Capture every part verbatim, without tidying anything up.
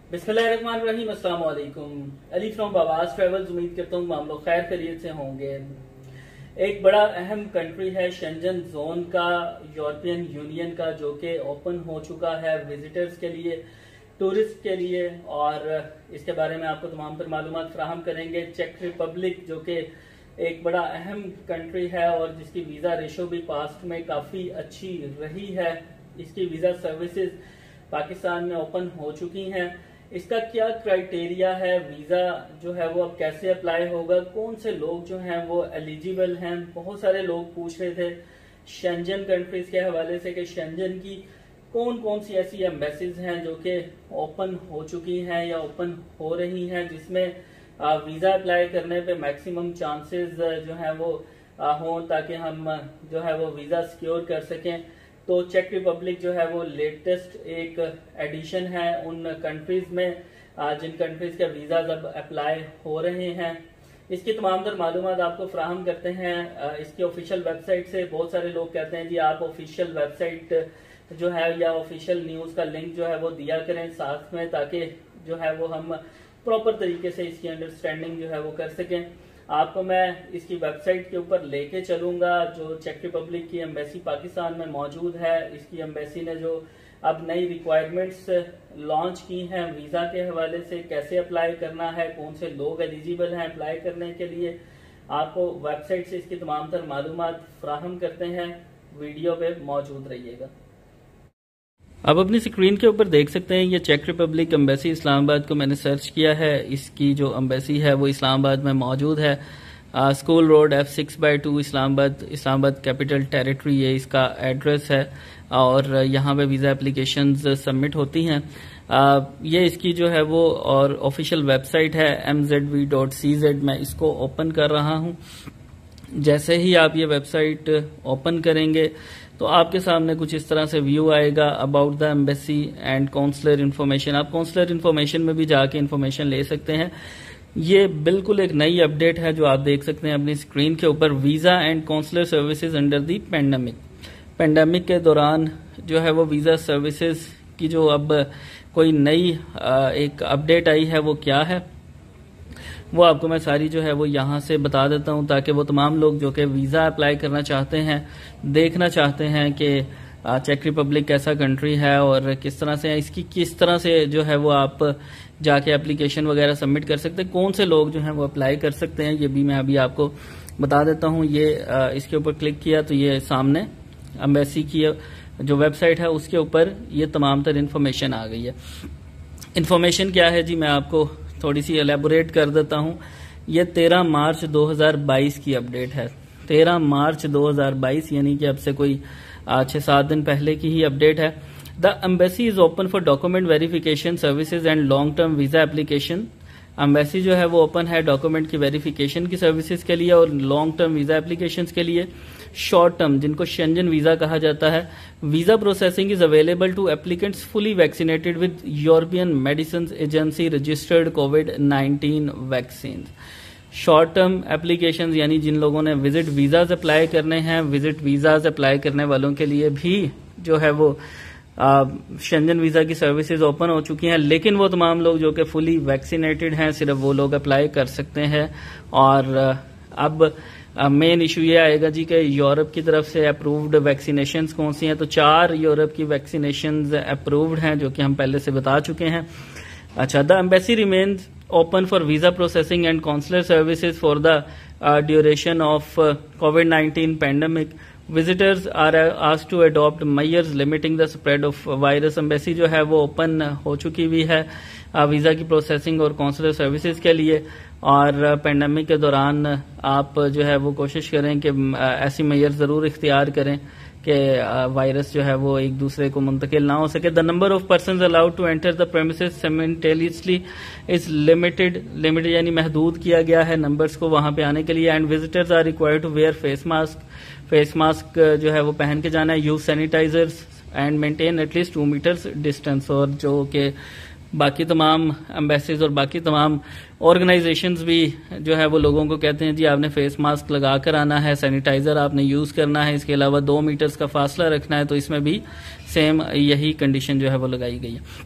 बिस्मिल्लाहिर्रहमानिर्रहीम। अस्सलाम वालेकुम। Ali from Babas travels. उम्मीद करता हूँ आप लोग खैर खैरियत से होंगे। एक बड़ा अहम कंट्री है शेंजन जोन का, यूरोपियन यूनियन का, जो कि ओपन हो चुका है विजिटर्स के लिए, टूरिस्ट के लिए, और इसके बारे में आपको तमाम तर मालूमात फराहम करेंगे। चेक रिपब्लिक जो कि एक बड़ा अहम कंट्री है और जिसकी वीज़ा रेशो भी पास्ट में काफ़ी अच्छी रही है, इसकी वीज़ा सर्विसेज पाकिस्तान में ओपन हो चुकी हैं। इसका क्या क्राइटेरिया है, वीज़ा जो है वो अब कैसे अप्लाई होगा, कौन से लोग जो हैं वो एलिजिबल हैं। बहुत सारे लोग पूछ रहे थे शेंजन कंट्रीज के हवाले से कि शेंजन की कौन कौन सी ऐसी एम्बेसीज हैं जो कि ओपन हो चुकी हैं या ओपन हो रही हैं, जिसमें वीज़ा अप्लाई करने पे मैक्सिमम चांसेस जो है वो हों, ताकि हम जो है वो वीज़ा सिक्योर कर सकें। तो चेक रिपब्लिक जो है वो लेटेस्ट एक एडिशन है उन कंट्रीज में जिन कंट्रीज के वीज़ाज अब अप्लाई हो रहे हैं। इसकी तमाम तर मालूमात आपको फराहम करते हैं इसकी ऑफिशियल वेबसाइट से। बहुत सारे लोग कहते हैं जी आप ऑफिशियल वेबसाइट जो है या ऑफिशियल न्यूज़ का लिंक जो है वो दिया करें साथ में, ताकि जो है वो हम प्रॉपर तरीके से इसकी अंडरस्टैंडिंग जो है वो कर सकें। आपको मैं इसकी वेबसाइट के ऊपर लेके चलूंगा जो चेक रिपब्लिक की एम्बेसी पाकिस्तान में मौजूद है। इसकी एम्बेसी ने जो अब नई रिक्वायरमेंट्स लॉन्च की हैं वीज़ा के हवाले से, कैसे अप्लाई करना है, कौन से लोग एलिजिबल हैं अप्लाई करने के लिए, आपको वेबसाइट से इसकी तमाम तर मालूमात फराहम करते हैं। वीडियो पे मौजूद रहिएगा। आप अपनी स्क्रीन के ऊपर देख सकते हैं ये चेक रिपब्लिक एम्बेसी इस्लामाबाद को मैंने सर्च किया है। इसकी जो एम्बेसी है वो इस्लामाबाद में मौजूद है। आ, school road F six by two Islamabad, Islamabad capital territory ये इसका एड्रेस है और यहाँ पे वीज़ा एप्लीकेशंस सबमिट होती हैं। आ, ये इसकी जो है वो और ऑफिशियल वेबसाइट है M Z V dot C Z. मैं इसको ओपन कर रहा हूँ। जैसे ही आप ये वेबसाइट ओपन करेंगे तो आपके सामने कुछ इस तरह से व्यू आएगा, about the embassy and consular information. आप काउंसलर इन्फॉर्मेशन में भी जाके इन्फॉर्मेशन ले सकते हैं। ये बिल्कुल एक नई अपडेट है जो आप देख सकते हैं अपनी स्क्रीन के ऊपर। Visa and consular services under the pandemic. Pandemic के दौरान जो है वो वीज़ा सर्विसेज की जो अब कोई नई एक अपडेट आई है वो क्या है, वो आपको मैं सारी जो है वो यहाँ से बता देता हूँ, ताकि वो तमाम लोग जो कि वीज़ा अप्लाई करना चाहते हैं, देखना चाहते हैं कि चेक रिपब्लिक कैसा कंट्री है और किस तरह से इसकी किस तरह से जो है वो आप जाके एप्लीकेशन वगैरह सबमिट कर सकते हैं, कौन से लोग जो हैं वो अप्लाई कर सकते हैं, ये भी मैं अभी आपको बता देता हूँ। ये इसके ऊपर क्लिक किया तो ये सामने एम्बेसी की जो वेबसाइट है उसके ऊपर ये तमाम तर इन्फॉर्मेशन आ गई है। इन्फॉर्मेशन क्या है जी, मैं आपको थोड़ी सी एलेबोरेट कर देता हूँ। ये तेरह मार्च दो हज़ार बाईस की अपडेट है। तेरह मार्च दो हज़ार बाईस यानी कि अब से कोई छह सात दिन पहले की ही अपडेट है। The embassy is open for document verification services and long term visa application. Embassy जो है वो ओपन है डॉक्यूमेंट की वेरिफिकेशन की सर्विसेज के लिए और लॉन्ग टर्म वीजा एप्लीकेशन के लिए। शॉर्ट टर्म जिनको शेंजन वीजा कहा जाता है, visa processing is available to applicants fully vaccinated with European medicine agency registered COVID nineteen vaccine. Short term applications यानी जिन लोगों ने विजिट वीजाज अप्लाई करने हैं, विजिट वीजाज अप्लाई करने वालों के लिए भी जो है वो शेंजन वीजा की सर्विसेज ओपन हो चुकी हैं, लेकिन वो तमाम लोग जो कि फुली वैक्सीनेटेड हैं सिर्फ वो लोग अप्लाई कर सकते हैं। और अब मेन इशू ये आएगा जी कि यूरोप की तरफ से अप्रूव्ड वैक्सीनेशंस कौन सी हैं। तो चार यूरोप की वैक्सीनेशंस अप्रूव्ड हैं जो कि हम पहले से बता चुके हैं। अच्छा, the embassy remains open for visa processing and consular services for the duration of COVID nineteen pandemic. Visitors are asked to adopt measures limiting the spread of virus. Embassy जो है वो ओपन हो चुकी हुई है वीजा की processing और counsellor services के लिए, और पेंडेमिक के दौरान आप जो है वो कोशिश करें कि ऐसी मेजर जरूर इख्तियार करें कि वायरस जो है वो एक दूसरे को मुंतकिल ना हो सके। The number of persons allowed to enter the premises simultaneously is limited. Limited यानी महदूद किया गया है नंबर्स को वहां पे आने के लिए। And visitors are required to wear face mask. Face mask जो है वो पहन के जाना है। Use sanitisers and maintain at least two metres distance. और जो कि बाकी तमाम एम्बेसीज और बाकी तमाम ऑर्गेनाइजेशंस भी जो है वो लोगों को कहते हैं जी आपने फेस मास्क लगा कर आना है, सैनिटाइजर आपने यूज करना है, इसके अलावा दो मीटर्स का फासला रखना है। तो इसमें भी सेम यही कंडीशन जो है वो लगाई गई है।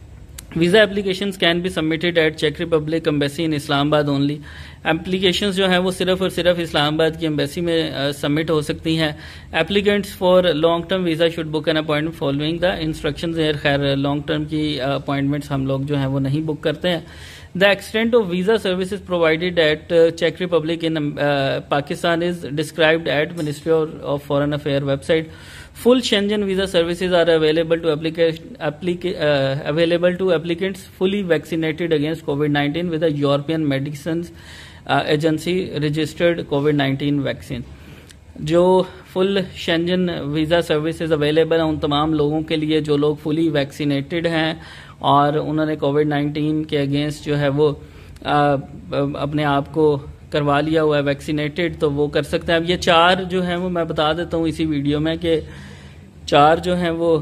Visa applications can be submitted at چیک Republic embassy in Islamabad only. Applications جو ہیں وہ صرف اور صرف اسلام آباد کی امبیسی میں سبمٹ ہو سکتی ہیں. Applicants for long term visa should book an appointment following the instructions. خیر لانگ ٹرم کی اپوائنٹمنٹس ہم لوگ جو ہیں وہ نہیں بک کرتے ہیں. The extent of visa services provided at uh, Czech Republic in uh, Pakistan is described at Ministry of, of Foreign Affairs website. Full Schengen visa services are available to applica- applica- uh, available to applicants fully vaccinated against COVID nineteen with a European Medicines uh, Agency registered COVID nineteen vaccine. جو full Schengen visa services available ہیں ان تمام لوگوں کے لیے جو لوگ فلی vaccinated ہیں اور انہوں نے کووڈ نائنٹین کے اگینسٹ جو ہے وہ اپنے آپ کو کروا لیا ہوا ہے ویکسینیٹڈ، تو وہ کر سکتے ہیں. اب یہ چار جو ہیں وہ میں بتا دیتا ہوں اسی ویڈیو میں کہ چار جو ہیں وہ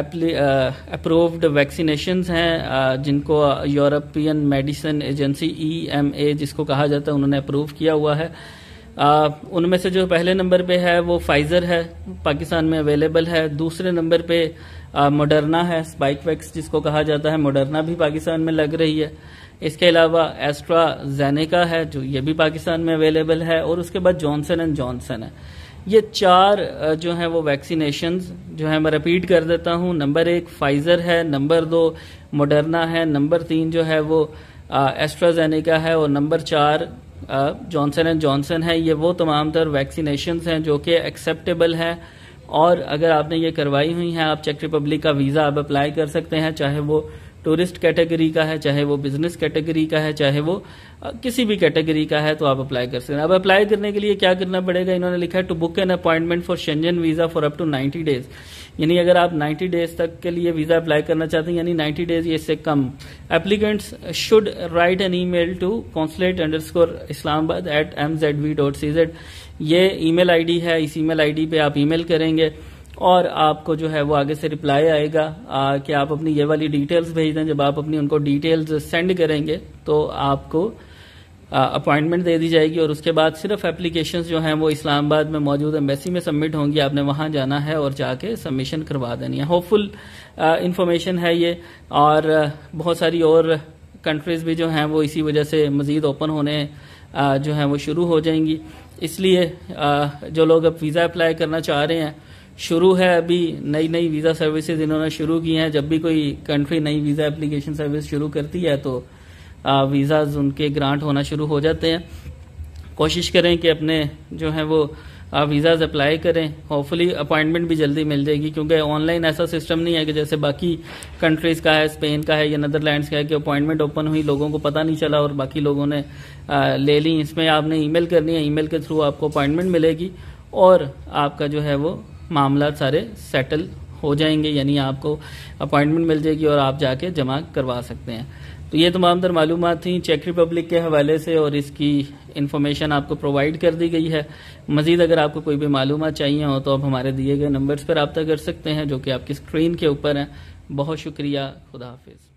اپرووڈ ویکسینیشنز ہیں جن کو European medicine agency E M A جس کو کہا جاتا ہے انہوں نے اپروو کیا ہوا ہے. ان میں سے جو پہلے نمبر پہ ہے وہ فائزر ہے، پاکستان میں اویلیبل ہے. دوسرے نمبر پہ موڈرنا ہے، اسپائک ویکس جس کو کہا جاتا ہے، موڈرنا بھی پاکستان میں لگ رہی ہے. اس کے علاوہ ایسٹرا زینیکا ہے جو یہ بھی پاکستان میں اویلیبل ہے، اور اس کے بعد جانسن اینڈ جانسن ہے. یہ چار جو ہیں وہ ویکسینیشنز جو ہیں میں رپیٹ کر دیتا ہوں. نمبر ایک فائزر ہے، نمبر دو موڈرنا ہے، نمبر تین جو ہے وہ ایسٹرا زینیکا ہے، اور نمبر چار جانسن اینڈ جانسن ہے. یہ وہ تمام تر ویکسینیشنز ہیں جو کہ ایکسیپٹیبل ہیں، اور اگر آپ نے یہ کروائی ہوئی ہیں آپ چیک ریپبلک کا ویزا آپ اپلائی کر سکتے ہیں، چاہے وہ ٹورسٹ کیٹیگری کا ہے، چاہے وہ بزنس کیٹیگری کا ہے، چاہے وہ کسی بھی کیٹیگری کا ہے، تو آپ اپلائی کر سکتے ہیں. اب اپلائی کرنے کے لیے کیا کرنا پڑے گا؟ انہوں نے لکھا ہے to book an appointment for Schengen visa for up to ninety days. یعنی اگر آپ نائنٹی ڈیز تک کے لیے ویزا اپلائی کرنا چاہتے ہیں، یعنی نائنٹی ڈیز یا اس سے کم، applicants should write an email to consulate underscore Islamabad at M Z V dot C Z. یہ ای میل آئی ڈی ہے، اس ای میل آئی ڈی پہ آپ ای میل کریں گے اور آپ کو جو ہے وہ آگے سے رپلائی آئے گا آ, کہ آپ اپنی یہ والی ڈیٹیلز بھیج دیں. جب آپ اپنی ان کو ڈیٹیلز سینڈ کریں گے تو آپ کو اپوائنٹمنٹ دے دی جائے گی، اور اس کے بعد صرف اپلیکیشنز جو ہیں وہ اسلام آباد میں موجود ایمبیسی میں سبمٹ ہوں گی. آپ نے وہاں جانا ہے اور جا کے سبمیشن کروا دینی ہے. ہوپ فل انفارمیشن ہے یہ، اور بہت ساری اور کنٹریز بھی جو ہیں وہ اسی وجہ سے مزید اوپن ہونے جو ہیں وہ شروع ہو جائیں گی. اس لیے جو لوگ اب ویزا اپلائی کرنا چاہ رہے ہیں، شروع ہے ابھی نئی نئی ویزا سروسز انہوں نے شروع کی ہیں. جب بھی کوئی کنٹری نئی ویزا اپلیکیشن سروس شروع کرتی ہے تو ویزاز ان کے گرانٹ ہونا شروع ہو جاتے ہیں. کوشش کریں کہ اپنے جو ہیں وہ ویزاز اپلائی کریں. ہوپ فلی اپوائنٹمنٹ بھی جلدی مل جائے گی، کیونکہ آن لائن ایسا سسٹم نہیں ہے کہ جیسے باقی کنٹریز کا ہے، اسپین کا ہے یا نیدرلینڈس کا ہے، کہ اپوائنٹمنٹ اوپن ہوئی لوگوں کو پتہ نہیں چلا اور باقی لوگوں نے لے لی. اس میں آپ نے ای میل کرنی ہے، ای میل کے تھرو آپ کو اپوائنٹمنٹ ملے گی اور آپ کا جو ہے وہ معاملات سارے سیٹل ہو جائیں گے. یعنی آپ کو اپوائنٹمنٹ مل جائے گی اور آپ جا کے جمع کروا سکتے ہیں. تو یہ تمام تر معلومات تھیں چیک ریپبلک کے حوالے سے، اور اس کی انفارمیشن آپ کو پرووائڈ کر دی گئی ہے. مزید اگر آپ کو کوئی بھی معلومات چاہیے ہو تو آپ ہمارے دیے گئے نمبرز پر رابطہ کر سکتے ہیں جو کہ آپ کی اسکرین کے اوپر ہیں. بہت شکریہ. خدا حافظ.